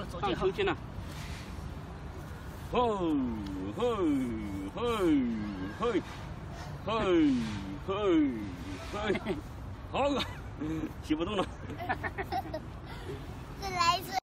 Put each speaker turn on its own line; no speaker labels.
上秋千了。吼吼吼吼吼吼吼，好，骑不动了。
再来一次。